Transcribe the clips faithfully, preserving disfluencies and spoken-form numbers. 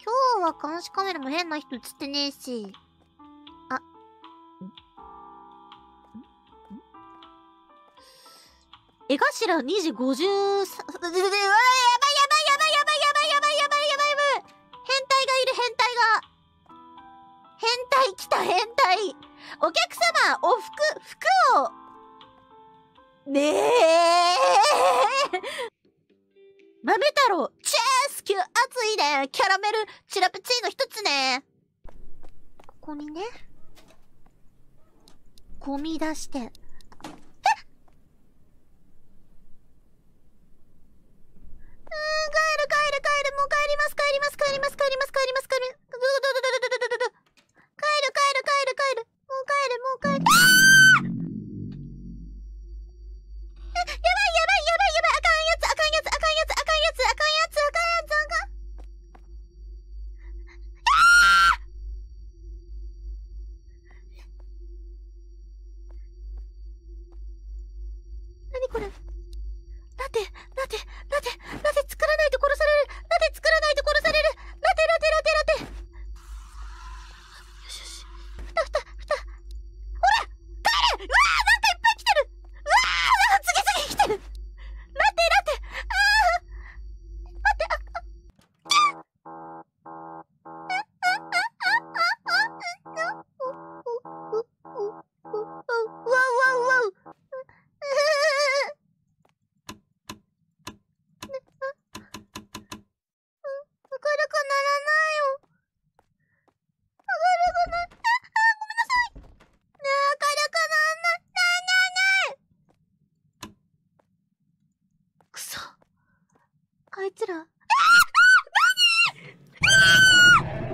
今日は監視カメラも変な人映ってねえし。あ、絵頭にじごじゅうさん、やばいやばいやばいやばいやばいやばいやばいやばいやばいやばいやばい。変態がいる変態が。変態来た変態。お客様、お服、服を。ねえ。豆太郎、チェースキュー熱いね。キャラメル、チラプチーノ一つね。ここにね。ゴミ出して。えっ帰る帰る帰るもう帰ります帰ります帰ります帰ります帰ります帰りますどどどどどどどどど帰る帰る帰る帰るもう帰るもう帰るあーえやばいやばいやばいやばいあかんやつあかんやつあかんやつあかんやつあかんやつあかんやつあかんあーなにこれラテラテラテラテ作らないと殺されるラテ作らないと殺されるラテラテラテラテよしよしふたふたふたほら帰れうわーなんかいっぱい来てるうわーなんか次々来てるラテラテあー待ってああうわうわうわ明るくならないよ。明るくな、あ、あ、ごめんなさい。ねえ、明るくなんない、ないないないくそ。あいつら。ああ何あ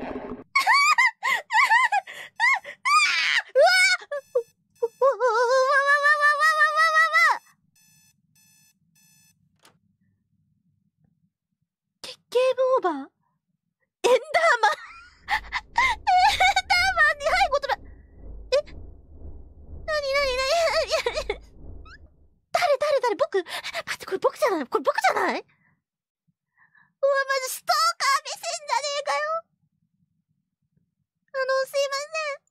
うわうわわわわわわわわわわゲゲームオーバーエンダーマンエンダーマンに背後とらえなになになになに誰誰誰僕待ってこれ僕じゃないこれ僕じゃないうわマジストーカー目線じゃねえかよあのすいません